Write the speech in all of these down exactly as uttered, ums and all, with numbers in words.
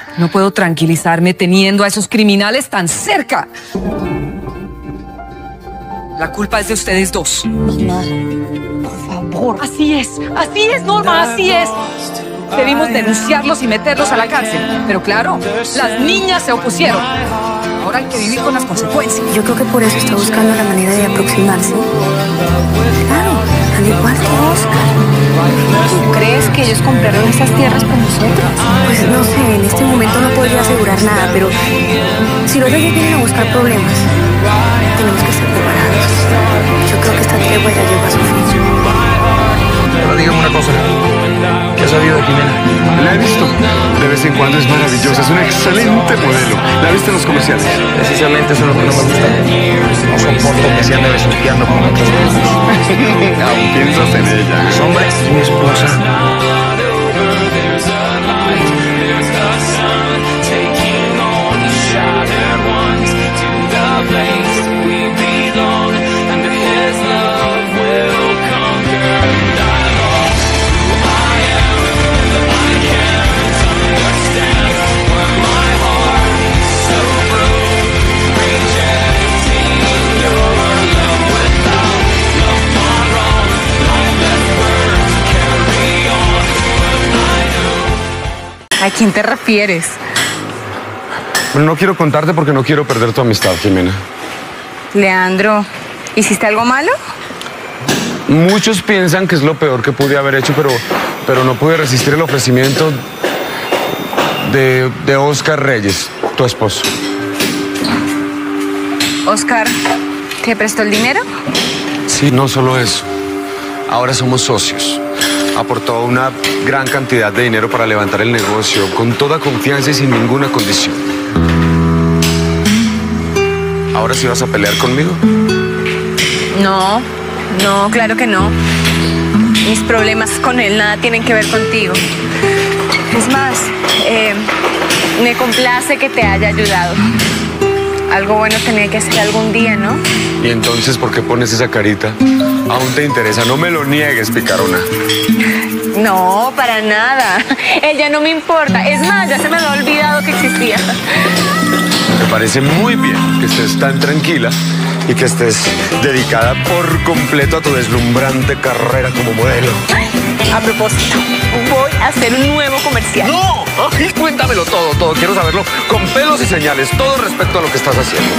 No puedo tranquilizarme teniendo a esos criminales tan cerca. La culpa es de ustedes dos. Mamá, por favor. Así es, así es, Norma, así es. Debimos denunciarlos y meterlos a la cárcel. Pero claro, las niñas se opusieron. Ahora hay que vivir con las consecuencias. Yo creo que por eso está buscando la manera de aproximarse. Claro, al igual que Oscar. ¿Tú crees que ellos compraron esas tierras por nosotros? Pues no sé, en este momento no podría asegurar nada, pero si los reyes vienen a buscar problemas, tenemos que estar preparados. Yo creo que esta tregua ya llegó a su fin. Ahora dígame una cosa. ¿Qué ha sabido de Jimena? La he visto. De vez en cuando es maravillosa. Es un excelente modelo. ¿La viste en los comerciales? Precisamente eso es lo que no me gusta. No soporto que se ande besuqueando con otras cosas. Aún piensas en ella. Es hombre, es mi esposa. ¿A quién te refieres? Bueno, no quiero contarte porque no quiero perder tu amistad, Jimena. Leandro, ¿hiciste algo malo? Muchos piensan que es lo peor que pude haber hecho, pero, pero no pude resistir el ofrecimiento de, de Oscar Reyes, tu esposo. Oscar, ¿te prestó el dinero? Sí, no solo eso. Ahora somos socios. Aportó una gran cantidad de dinero para levantar el negocio, con toda confianza y sin ninguna condición. ¿Ahora sí vas a pelear conmigo? No, no, claro que no. Mis problemas con él nada tienen que ver contigo. Es más, eh, me complace que te haya ayudado. Algo bueno tenía que hacer algún día, ¿no? ¿Y entonces por qué pones esa carita? Aún te interesa, no me lo niegues, picarona. No, para nada. Él ya no me importa. Es más, ya se me había olvidado que existía. Me parece muy bien que estés tan tranquila y que estés dedicada por completo a tu deslumbrante carrera como modelo. A propósito, voy a hacer un nuevo comercial. ¡No! Ay, cuéntamelo todo, todo. Quiero saberlo con pelos y señales, todo respecto a lo que estás haciendo.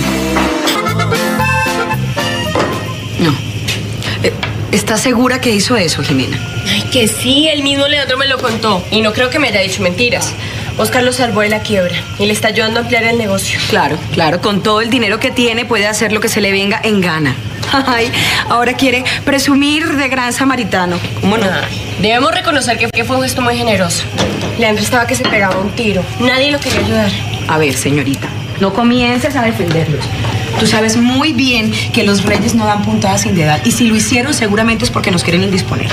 No. Eh, ¿Estás segura que hizo eso, Jimena? Ay, que sí, el mismo Leandro me lo contó. Y no creo que me haya dicho mentiras. Oscar lo salvó de la quiebra y le está ayudando a ampliar el negocio. Claro, claro. Con todo el dinero que tiene puede hacer lo que se le venga en gana. Ay, ahora quiere presumir de gran samaritano. ¿Cómo no? Ah, debemos reconocer que, que fue un gesto muy generoso. Leandro estaba que se pegaba un tiro. Nadie lo quería ayudar. A ver, señorita, no comiences a defenderlos. Tú sabes muy bien que los reyes no dan puntadas sin dedal. Y si lo hicieron, seguramente es porque nos quieren indisponer.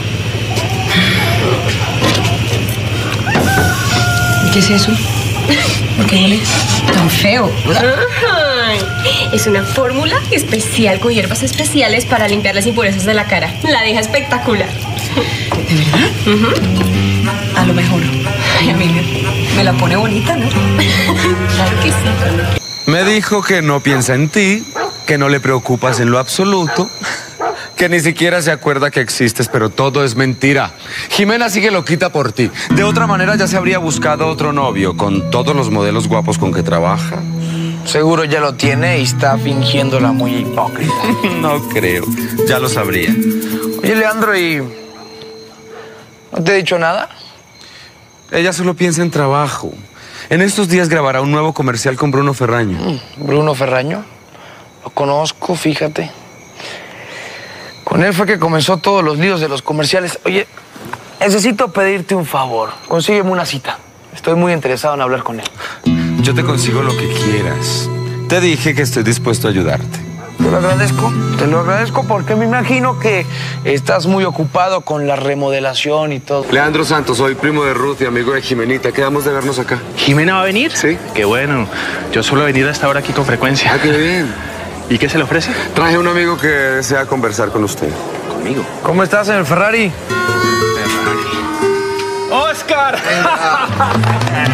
¿Y qué es eso? ¿Por qué huele tan feo? Ay, es una fórmula especial con hierbas especiales para limpiar las impurezas de la cara. La deja espectacular. ¿De verdad? Uh-huh. A lo mejor. Ay, Emilia, me la pone bonita, ¿no? Claro que sí. Me dijo que no piensa en ti, que no le preocupas en lo absoluto, que ni siquiera se acuerda que existes, pero todo es mentira. Jimena sigue loquita por ti. De otra manera ya se habría buscado otro novio, con todos los modelos guapos con que trabaja. Seguro ya lo tiene y está fingiéndola muy hipócrita. No creo, ya lo sabría. Oye, Leandro, ¿y no te he dicho nada? Ella solo piensa en trabajo. En estos días grabará un nuevo comercial con Bruno Ferraño. Mm, ¿Bruno Ferraño? Lo conozco, fíjate. Con él fue que comenzó todos los líos de los comerciales. Oye, necesito pedirte un favor. Consígueme una cita. Estoy muy interesado en hablar con él. Yo te consigo lo que quieras. Te dije que estoy dispuesto a ayudarte. Te lo agradezco, te lo agradezco porque me imagino que estás muy ocupado con la remodelación y todo. Leandro Santos, soy primo de Ruth y amigo de Jimenita. Quedamos de vernos acá. ¿Jimena va a venir? Sí. Qué bueno. Yo suelo venir a esta hora aquí con frecuencia. Ah, qué bien. ¿Y qué se le ofrece? Traje un amigo que desea conversar con usted. ¿Conmigo? ¿Cómo estás, señor Ferrari? ¡Oscar!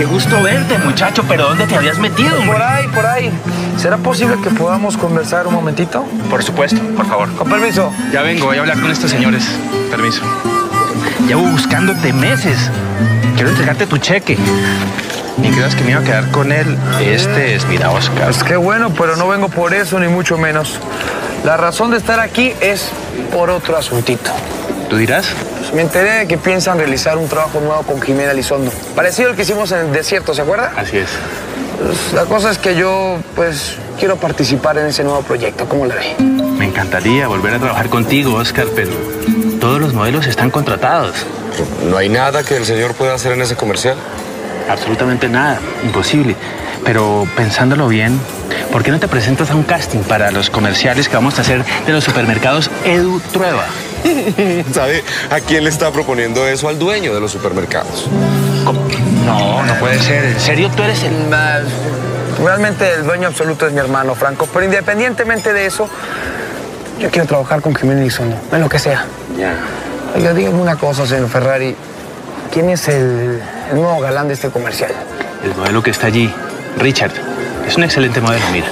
qué gusto verte, muchacho. ¿Pero dónde te habías metido, hombre? Por ahí, por ahí. ¿Será posible que podamos conversar un momentito? Por supuesto, por favor. Con permiso. Ya vengo, voy a hablar con estos señores. Permiso. Llevo buscándote meses. Quiero entregarte tu cheque. Ni creas que me iba a quedar con él. Este es, mira, Oscar. Pues qué bueno, pero no vengo por eso, ni mucho menos. La razón de estar aquí es por otro asuntito. ¿Tú dirás? Pues me enteré de que piensan realizar un trabajo nuevo con Jimena Elizondo. Parecido al que hicimos en el desierto, ¿se acuerda? Así es. Pues la cosa es que yo, pues, quiero participar en ese nuevo proyecto. ¿Cómo la ve? Me encantaría volver a trabajar contigo, Oscar, pero todos los modelos están contratados. ¿No hay nada que el señor pueda hacer en ese comercial? Absolutamente nada, imposible. Pero pensándolo bien, ¿por qué no te presentas a un casting para los comerciales que vamos a hacer de los supermercados Edu Trueba? ¿Sabe a quién le está proponiendo eso? Al dueño de los supermercados. ¿Cómo? No, no puede ser. ¿En serio tú eres el...? Realmente el dueño absoluto es mi hermano, Franco. Pero independientemente de eso, yo quiero trabajar con Jimena Elizondo, en lo que sea. Ya. Oiga, dígame una cosa, señor Ferrari. ¿Quién es el, el nuevo galán de este comercial? El modelo que está allí, Richard. Es un excelente modelo, mira.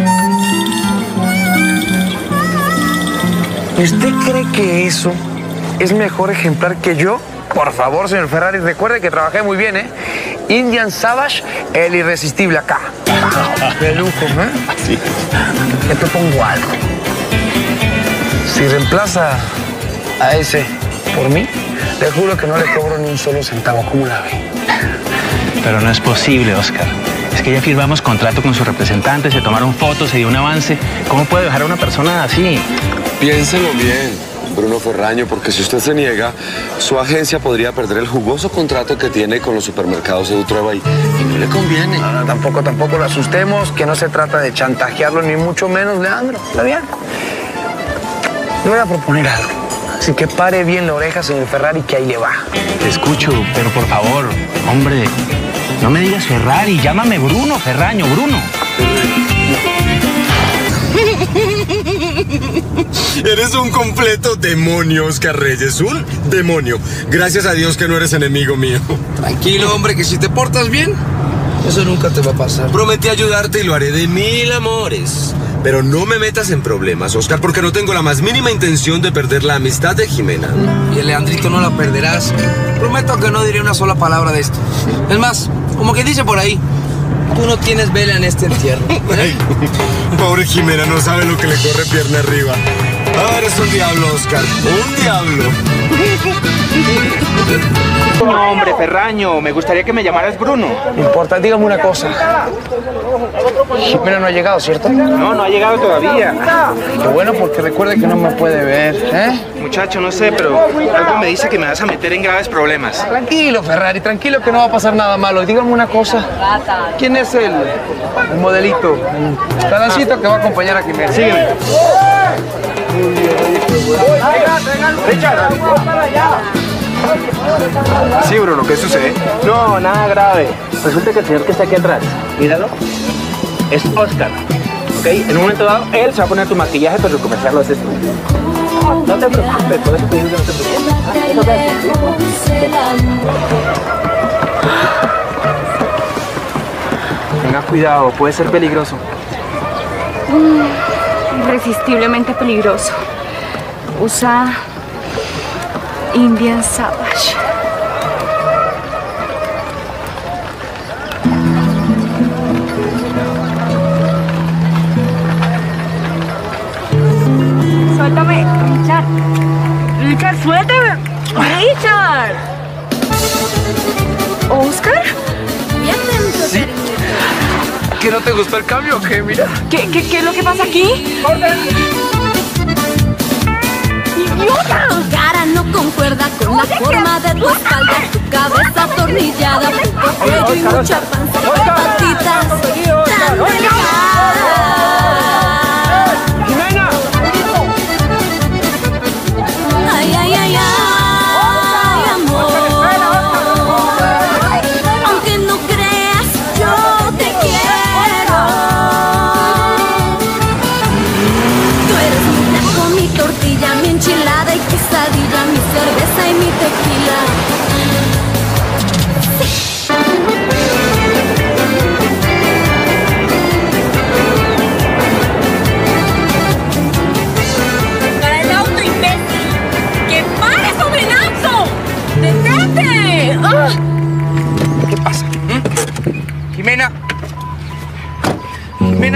¿Y usted cree que eso es mejor ejemplar que yo? Por favor, señor Ferrari, recuerde que trabajé muy bien, ¿eh? Indian Savage, el irresistible acá. De lujo, ¿eh? Sí. Yo te pongo algo. Si reemplaza a ese por mí, le juro que no le cobro ni un solo centavo. ¿Cómo la ve? Pero no es posible, Oscar. Es que ya firmamos contrato con su representante, se tomaron fotos, se dio un avance. ¿Cómo puede dejar a una persona así? Piénselo bien, Bruno Ferraño, porque si usted se niega, su agencia podría perder el jugoso contrato que tiene con los supermercados Edu Trueba y, y no le conviene. No, no, tampoco, tampoco lo asustemos, que no se trata de chantajearlo, ni mucho menos, Leandro. ¿Está bien? Le voy a proponer algo. Así que pare bien la oreja, señor Ferrari, que ahí le va. Te escucho, pero por favor, hombre, no me digas Ferrari, llámame Bruno Ferraño, Bruno. Eres un completo demonio, Oscar Reyes, un demonio. Gracias a Dios que no eres enemigo mío. Tranquilo, hombre, que si te portas bien, eso nunca te va a pasar. Prometí ayudarte y lo haré de mil amores. Pero no me metas en problemas, Oscar, porque no tengo la más mínima intención de perder la amistad de Jimena. Y el Leandrito no la perderás. Prometo que no diré una sola palabra de esto. Es más, como que dice por ahí, tú no tienes vela en este entierro. Ay, pobre Jimena, no sabe lo que le corre pierna arriba. Ah, eres un diablo, Oscar, un diablo. No, hombre, Ferraño, me gustaría que me llamaras Bruno. No importa, dígame una cosa. Jimena no ha llegado, ¿cierto? No, no ha llegado todavía. Qué bueno, porque recuerde que no me puede ver, ¿eh? Muchacho, no sé, pero algo me dice que me vas a meter en graves problemas. Tranquilo, Ferrari, tranquilo que no va a pasar nada malo. Dígame una cosa. ¿Quién es el, el modelito, el galancito que va a acompañar a Jimena? Sígueme. Richard. Sí, Bruno, ¿qué sucede? No, nada grave. Resulta que el señor que está aquí atrás, míralo, es Oscar. ¿Ok? En un momento dado, él se va a poner tu maquillaje, pero el comercial lo haces tú. No te preocupes, por eso te digo que no te preocupes. Tenga cuidado, puede ser peligroso. Mm, irresistiblemente peligroso. Usa Indian Savage. Suéltame, Richard. Richard, suéltame. Richard. ¿Oscar? Sí. ¿Que no te gustó el cambio o qué? Mira. ¿Qué, qué, qué es lo que pasa aquí? ¡Orden! ¡Idiota! Tu cara no concuerda con la forma de tu espalda, tu cabeza atornillada, poco cuello y mucha panza, patitas tan delgadas. ¡Jimena! Ay, ay, ay, ay, amor. Aunque no creas, yo te quiero. Tú eres mi taco, mi tortilla, mi enchilada y quesadilla, mi cerveza y mi tequila. Sí.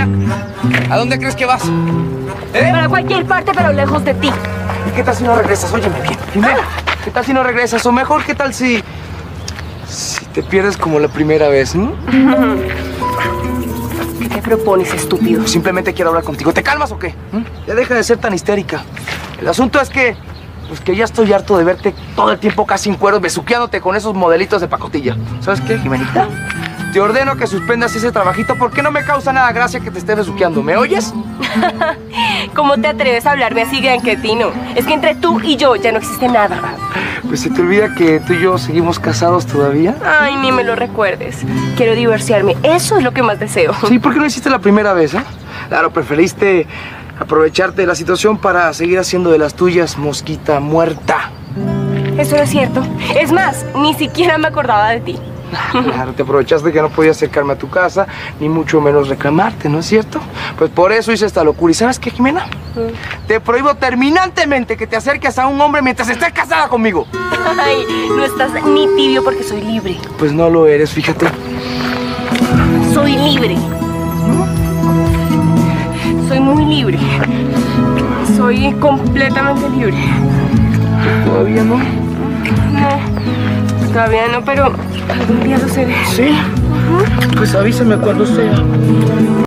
Jimena, ¿a dónde crees que vas? ¿Eh? Para cualquier parte, pero lejos de ti. ¿Y qué tal si no regresas? Óyeme bien, Jimena. ¿Qué tal si no regresas? O mejor, ¿qué tal si... si te pierdes como la primera vez, ¿no? ¿Qué te propones, estúpido? Simplemente quiero hablar contigo. ¿Te calmas o qué? ¿Mm? Ya deja de ser tan histérica. El asunto es que... pues que ya estoy harto de verte todo el tiempo casi en cueros, besuqueándote con esos modelitos de pacotilla. ¿Sabes qué, Jimenita? Te ordeno que suspendas ese trabajito porque no me causa nada gracia que te estés besuqueando. ¿Me oyes? ¿Cómo te atreves a hablarme así, gran cretino? Es que entre tú y yo ya no existe nada. Pues se te olvida que tú y yo seguimos casados todavía. Ay, ni me lo recuerdes. Quiero divorciarme. Eso es lo que más deseo. Sí, ¿por qué no hiciste la primera vez, eh? Claro, preferiste aprovecharte de la situación para seguir haciendo de las tuyas, mosquita muerta. Eso no es cierto. Es más, ni siquiera me acordaba de ti. Claro, te aprovechaste que no podía acercarme a tu casa, ni mucho menos reclamarte, ¿no es cierto? Pues por eso hice esta locura. ¿Y sabes qué, Jimena? Mm. Te prohíbo terminantemente que te acerques a un hombre mientras estés casada conmigo. Ay, no estás ni tibio porque soy libre. Pues no lo eres, fíjate. Soy libre. Soy muy libre. Soy completamente libre. ¿Todavía no? No, todavía no, pero algún día lo seré. ¿Sí? Uh-huh. Pues avísame cuando sea.